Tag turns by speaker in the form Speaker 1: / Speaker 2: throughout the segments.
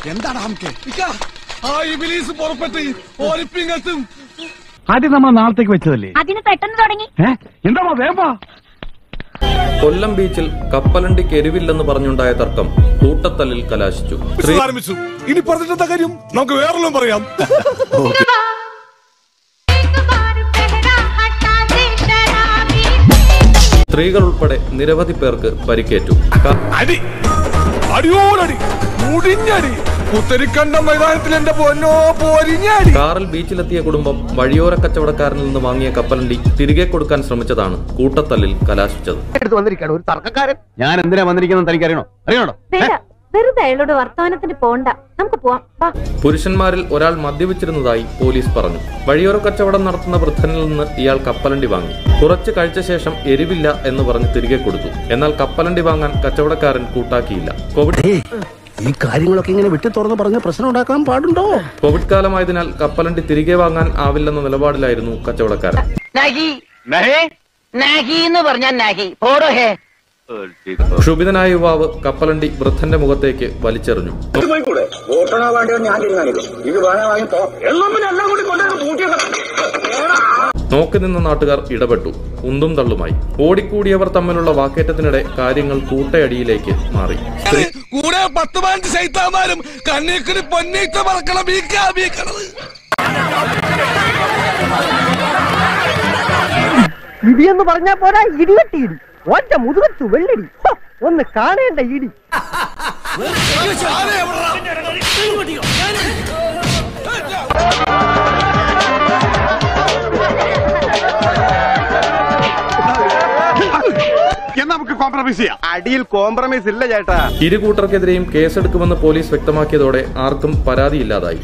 Speaker 1: എന്താണ് ഹംകെ?
Speaker 2: ആദ്യം നമ്മൾ നാളത്തേക്ക് വെച്ചതല്ലേ, അതിന് പെട്ടെന്ന് തുടങ്ങി. എന്താ വേപ്പാ?
Speaker 3: കൊല്ലം ബീച്ചിൽ കപ്പലണ്ടിക്ക് എരിവില്ലെന്ന് പറഞ്ഞുണ്ടായ തർക്കം കൂട്ടത്തല്ലിൽ കലാശിച്ചു.
Speaker 1: ഇനി പറഞ്ഞിട്ടെന്താ കാര്യം, നമുക്ക് വേറെല്ലാം പറയാം.
Speaker 3: സ്ത്രീകൾ ഉൾപ്പെടെ നിരവധി പേർക്ക് പരിക്കേറ്റു. കാറിൽ ബീച്ചിലെത്തിയ കുടുംബം വഴിയോര കച്ചവടക്കാരനിൽ നിന്ന് വാങ്ങിയ കപ്പലണ്ടി തിരികെ കൊടുക്കാൻ ശ്രമിച്ചതാണ് കൂട്ടത്തല്ലിൽ കലാശിച്ചത്.
Speaker 2: ഞാൻ എന്തിനാ വന്നിരിക്കുന്നത് തനിക്കറിയണോ? അറിയണോ?
Speaker 4: വെറുതെ അയാളോട് വർത്തമാനത്തിന് പോണ്ട, നമുക്ക് പോവാം.
Speaker 3: പുരുഷന്മാരിൽ ഒരാൾ മദ്യപിച്ചിരുന്നതായി പോലീസ് പറഞ്ഞു. വഴിയോര കച്ചവടം നടത്തുന്ന വൃദ്ധനിൽ നിന്ന് ഇയാൾ കപ്പലണ്ടി വാങ്ങി. കുറച്ച് കഴിച്ച ശേഷം എരിവില്ല എന്ന് പറഞ്ഞ് തിരികെ കൊടുത്തു. എന്നാൽ കപ്പലണ്ടി വാങ്ങാൻ കച്ചവടക്കാരൻ കൂട്ടാക്കിയില്ല.
Speaker 2: ഈ കാര്യങ്ങളൊക്കെ ഇങ്ങനെ വിട്ടു തുറന്ന് പറഞ്ഞ പ്രശ്നം ഉണ്ടാക്കാൻ പാടുണ്ടോ?
Speaker 3: കോവിഡ് കാലമായതിനാൽ കപ്പലണ്ടി തിരികെ വാങ്ങാൻ ആവില്ലെന്ന നിലപാടിലായിരുന്നു കച്ചവടക്കാരൻ. ക്ഷുഭിതനായ യുവാവ് കപ്പലണ്ടി വൃദ്ധന്റെ മുഖത്തേക്ക് വലിച്ചെറിഞ്ഞു. നോക്കി നിന്ന നാട്ടുകാർ ഇടപെട്ടു. ഉന്തും തള്ളുമായി. ഓടിക്കൂടിയവർ തമ്മിലുള്ള വാക്കേറ്റത്തിനിടെ കാര്യങ്ങൾ കൂട്ടയടിയിലേക്ക് മാറി.
Speaker 5: ഇടിയെന്ന് പറഞ്ഞാ പോരാ, ഇടിവെട്ടിയിടി. ഒറ്റ മുതുകത്തു വെള്ളടി, ഒന്ന് കാണേണ്ട ഇടി.
Speaker 2: നമുക്ക് കോംപ്രമൈസ് ചെയ്യാം. അടിയിൽ കോംപ്രമൈസ് ഇല്ല ചേട്ടാ.
Speaker 3: ഇരു കൂട്ടർക്കെതിരെയും കേസെടുക്കുമെന്ന് പോലീസ് വ്യക്തമാക്കിയതോടെ ആർക്കും പരാതിയില്ലാതായി.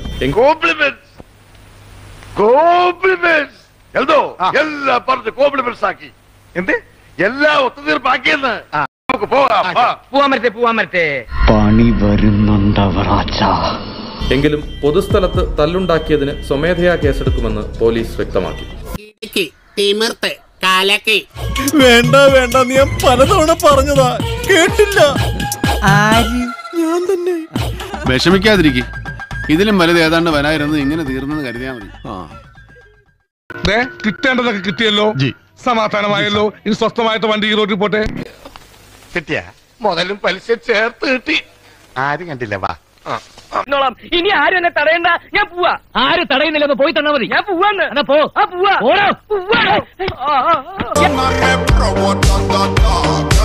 Speaker 2: എല്ലാം ഒത്തുതീർപ്പാക്കിയെന്ന് നമുക്ക് പോവാൻ പണി വരുന്നുണ്ടവറാച്ച.
Speaker 3: എങ്കിലും പൊതുസ്ഥലത്ത് തല്ലുണ്ടാക്കിയതിന് സ്വമേധയാ കേസെടുക്കുമെന്ന് പോലീസ് വ്യക്തമാക്കി.
Speaker 1: വേണ്ട വേണ്ട, നീ പലതവണ പറഞ്ഞതാ, കേട്ടില്ല. ഞാൻ തന്നെ.
Speaker 6: വിഷമിക്കാതിരിക്കും, ഇതിലും വലുത് ഏതാണ്ട് വരായിരുന്നു. ഇങ്ങനെ തീർന്നെന്ന് കരുതിയാ മതി.
Speaker 1: കിട്ടേണ്ടതൊക്കെ കിട്ടിയല്ലോ, സമാധാനമായല്ലോ. ഇനി സ്വസ്ഥമായിട്ട് വണ്ടി ഈ റോഡിൽ പോട്ടെ.
Speaker 6: കിട്ടിയ മുതലും പലിശ ചേർത്ത് കിട്ടി. ആരും കണ്ടില്ല. വാ,
Speaker 5: ഇനി ആരും എന്നെ തടയണ്ട, ഞാൻ പോവാ. ആര് തടയുന്നില്ലെന്ന് പോയി തന്നാ മതി. ഞാൻ പോവാന്ന്. പോവാ.